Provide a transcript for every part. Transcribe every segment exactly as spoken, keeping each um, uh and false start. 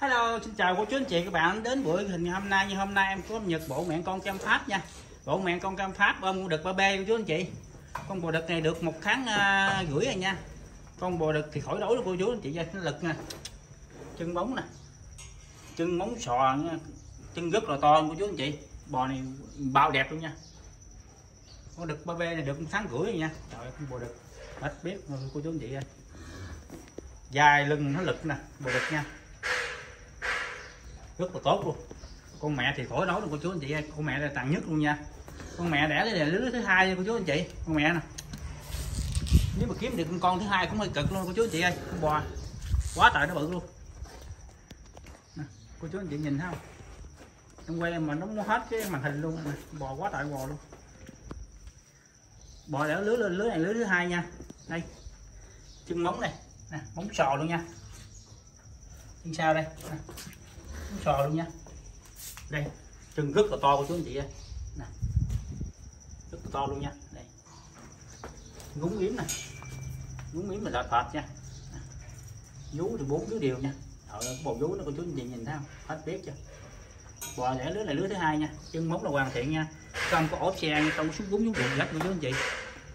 Hello, xin chào cô chú anh chị các bạn đến buổi hình hôm nay. Như hôm nay em có nhập bộ mẹ con cam Pháp nha. Bộ mẹ con cam Pháp mua đực ba bê cô chú anh chị. Con bò đực này được một tháng uh, rưỡi rồi nha. Con bò đực thì khỏi đổi luôn cô chú anh chị nha, nó lực nè. Chân bóng nè. Chân móng sò nha. Chân rất là to cô chú anh chị. Bò này bao đẹp luôn nha. Con đực ba bê này được một tháng rưỡi rồi nha. Trời ơi, con bò đực hết biết cô chú anh chị ơi. Dài lưng nó lực nè, bò đực nha. Rất là tốt luôn. Con mẹ thì khỏi nói luôn cô chú anh chị ơi, con mẹ là tàn nhất luôn nha. Con mẹ đẻ cái này lứa thứ hai nha cô chú anh chị. Con mẹ nè, nếu mà kiếm được con con thứ hai cũng hơi cực luôn cô chú anh chị ơi. Con bò quá trời nó bự luôn nè, cô chú anh chị nhìn thấy không, em quay mà nó muốn hết cái màn hình luôn nè. Bò quá trời bò luôn. Bò đẻ lứa lên lứa này lứa thứ hai nha. Đây chân móng này nè, móng sò luôn nha. Chân sau đây nè, sò luôn nha. Đây chân rất là to của chú anh chị ơi nè, rất là to luôn nha. Đây ngúng yếm nè, ngúng yếm là lợt phạt nha. Vú thì bốn vú đều nha. Ở bò vú nó cô chú anh chị nhìn thấy không, hết biết chưa. Bò đẻ lứa này lứa thứ hai nha. Chân móng là hoàn thiện nha, không có ổ xe không có xuống bún xuống ruột hết cô chú anh chị.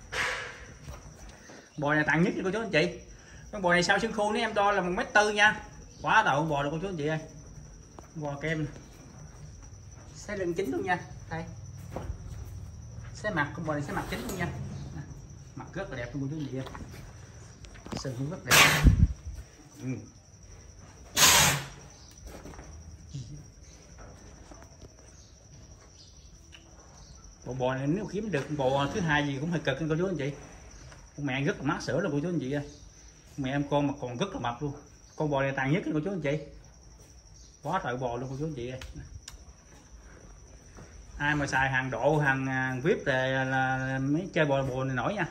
Bò này tàn nhất nha cô chú anh chị. Con bò này sau xương khô nếu em đo là một mét tư nha. Quá đầu bò rồi cô chú anh chị ơi. Bò kem xé lưng chính luôn nha. Đây xé mặt, con bò này xé mặt chính luôn nha. Mặt rất là đẹp luôn cô chú anh chị ơi, sừng cũng rất đẹp. Ừ. Bộ bò này nếu kiếm được bò thứ hai gì cũng hơi cực cô chú anh chị. Con mẹ rất là mát sữa luôn cô chú anh chị ơi. Mẹ em con mà còn rất là mập luôn. Con bò này tàn nhất cô chú anh chị. Quá trời bò luôn cô chú anh chị ơi. Ai mà xài hàng độ hàng, hàng vê i pê là, là mấy chơi bò bò này nổi nha.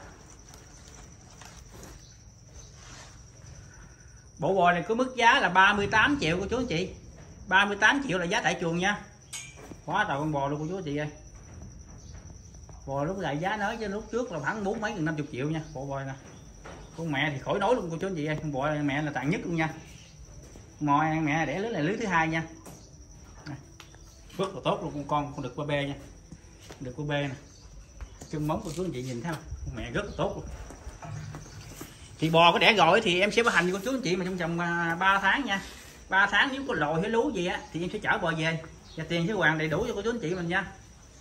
Bộ bò này có mức giá là ba mươi tám triệu cô chú anh chị. ba mươi tám triệu là giá tại chuồng nha. Quá trời con bò luôn cô chú anh chị ơi. Bò lúc này giá nói chứ lúc trước là khoảng bốn mấy gần năm mươi triệu nha. Bộ bò nè, con mẹ thì khỏi nói luôn cô chú anh chị ơi. Con bò này mẹ là tàn nhất luôn nha. Mò mẹ đẻ lứa này lứa thứ hai nha. Rất là tốt luôn. Con con con đực ba bê nha, đực ba bê nè, chân móng của chú anh chị nhìn thấy không, con mẹ rất là tốt luôn. Thì bò có đẻ gọi thì em sẽ bảo hành cho cô chú anh chị mà trong vòng ba tháng nha. ba tháng nếu có lồi hay lú gì á thì em sẽ chở bò về và tiền sẽ hoàn đầy đủ cho cô chú anh chị mình nha.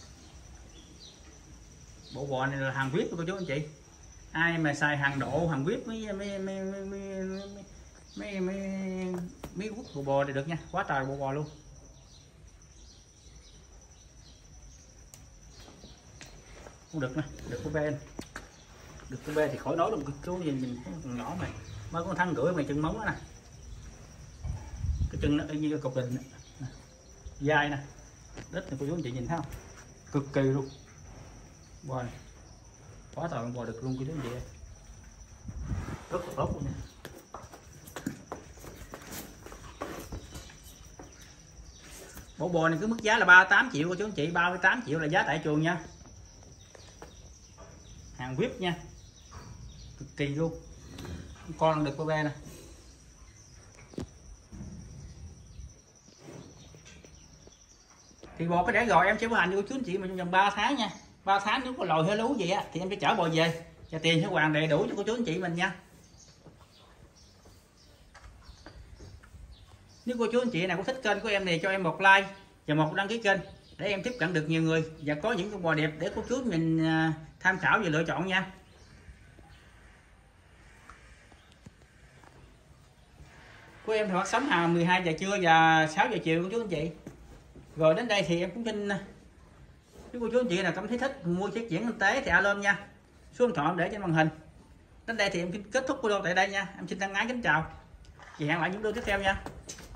Bộ bò này là hàng vê i pê của cô chú anh chị. Ai mà xài hàng độ hàng vê i pê mới mới mới mới mấy mấy mấy quất bộ bò này được nha. Quá trời bộ bò luôn. Cũng được nè, được của bên, được của bên thì khỏi nói luôn chú nhìn nhìn thấy còn nhỏ này, mới con thăn rưỡi mày chân móng đó nè, cái chân nó y như cái cục đình nè, dai nè, đít này cô chú anh chị nhìn thấy không, cực kỳ luôn. Bò này quá trời con bò được luôn cô chú anh chị ơi, rất là tốt luôn nha. Bộ bò này cứ mức giá là ba mươi tám triệu cô chú anh chị. Ba mươi tám triệu là giá tại chuồng nha, hàng vê i pê nha, cực kỳ luôn. Con được ba bê nè. Thì bò có đẻ gọi em sẽ bảo hành cho cô chú anh chị mà trong vòng ba tháng nha. ba tháng nếu có lồi hơi lú gì á thì em sẽ chở bò về và tiền sẽ hoàn đầy đủ cho cô chú anh chị mình nha. Nếu cô chú anh chị nào có thích kênh của em thì cho em một like và một đăng ký kênh để em tiếp cận được nhiều người và có những con bò đẹp để cô chú mình tham khảo và lựa chọn nha. Của em thì hoạt sóng hàng mười hai giờ trưa và sáu giờ chiều cô chú anh chị. Rồi đến đây thì em cũng xin, nếu cô chú anh chị nào cảm thấy thích mua phát triển kinh tế thì alo em nha. Số điện thoại để trên màn hình. Đến đây thì em kết thúc video tại đây nha. Em xin thân ái kính chào và hẹn lại những video tiếp theo nha.